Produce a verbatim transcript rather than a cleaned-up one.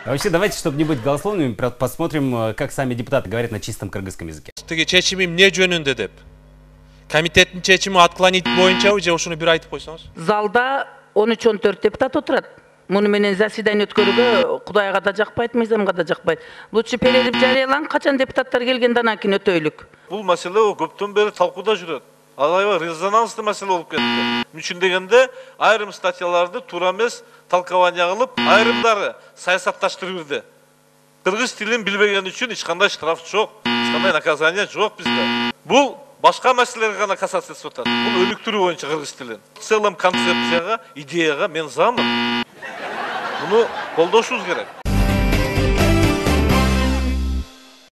А вообще, давайте, чтобы не быть голословными, посмотрим, как сами депутаты говорят на чистом кыргызском языке. Чечимим эмне жөнүндө деп? Комитеттин чечими отклонить боюнчабы же ушуну бир айтып койсоңуз? Залда он үч он төрт депутат отурат. Муну менен заседание өткөрүүгө Кудайга да жакпайт, мыйзамга да жакпайт. Лучше перерив жарыялан, качан депутаттар келгенде анан кийин өтөйлүк. Бул маселе көптөн бери талкууда жүрөт. Алайба резонанстуу маселе болуп кетти. Үчүн дегенде айрым статьяларды туура эмес талкабания кылып, айрымдары саясатташтырып бирди. Кыргыз тилин билбеген үчүн эч кандай штраф жок, эч кандай наказание жок бизде. Бул башка маселелерге гана кассация жасап атат. Бул өнүктүрүү боюнча кыргыз тилин. В целом концепцияга, идеяга мен замын. Буну колдошубуз керек.